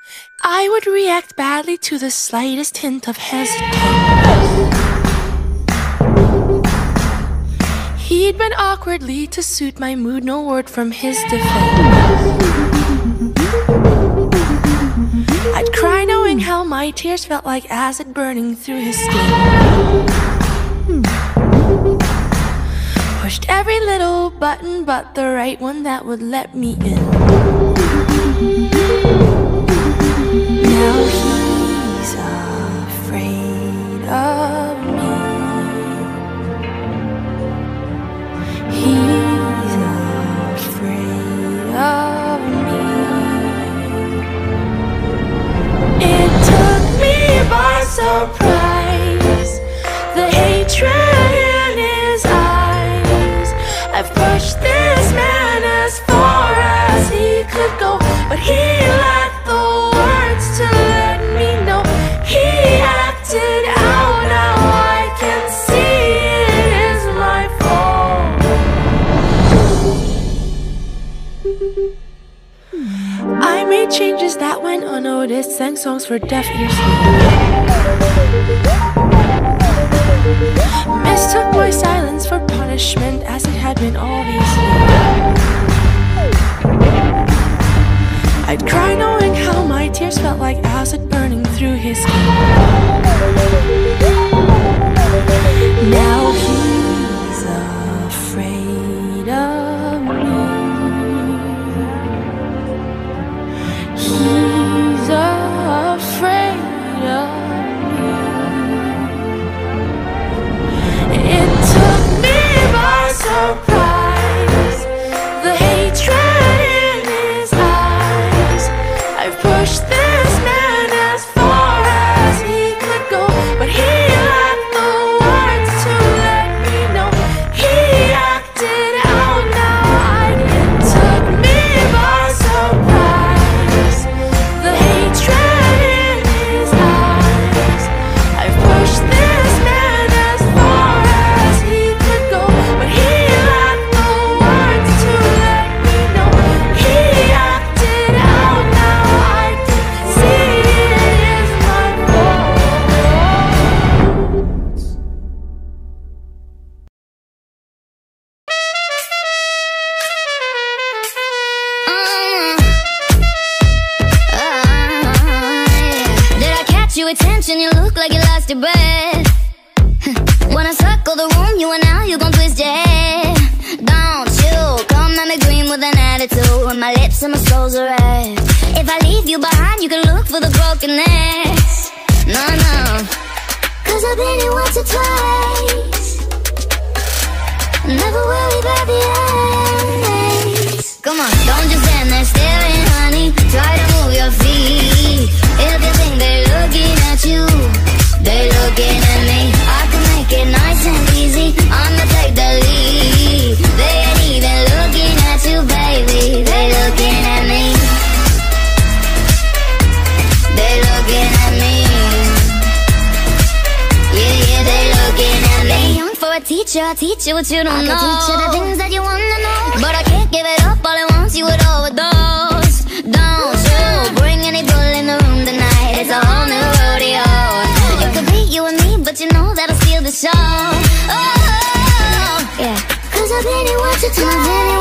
I would react badly to the slightest hint of hesitance. He'd been awkwardly to suit my mood, no word from his defense. I'd cry knowing how my tears felt like acid burning through his skin. Pushed every little button but the right one that would let me in. Now he's afraid of me. He's afraid of me. It took me by surprise, the hatred in his eyes. I've pushed this man as far as he could go, but he lacked the words to let me know. He acted out, now I can see it is my fault. I made changes that went unnoticed, sang songs for deaf ears. Mistook my silence for punishment, as it had been all these years. I'd cry knowing how my tears felt like acid burning through his skin. Now he's afraid of me. He's afraid of me. It took me by surprise, the hatred in his eyes. I've pushed this man as far as he could go, but he lacked the words to let me know. He acted out, now it took me by surprise, the hatred in his eyes. I've pushed this man as far as he could go, but he lacked the words to let me know. He acted out, now I can see it is my fault. Did I catch your attention? You look like you lost your breath. When I circle the room, you and now you gon' twist your head. Don't you come at me green with an attitude, with my lips and my soul's a red. If I leave you behind, you can look for the broken necks. No, no, 'cause I've been here once or twice. Never worry about the endings. Come on, don't just stand there staring, honey. Try to move your feet. If you think they're looking at you, they're looking at me. I can make it nice and easy. I'ma take the lead. They ain't even looking at you, baby. They're looking at me. They're looking at me. Yeah, yeah, they're looking at me. Young for a teacher, I teach you what you don't know. I can teach you the things that you wanna know, but I can't give it up all at once. You would overdose. Don't you bring any bull in the room tonight. It's a whole new rodeo. It could be you and me, but you know that'll steal the show. Oh, yeah, 'cause I've been here once or twice.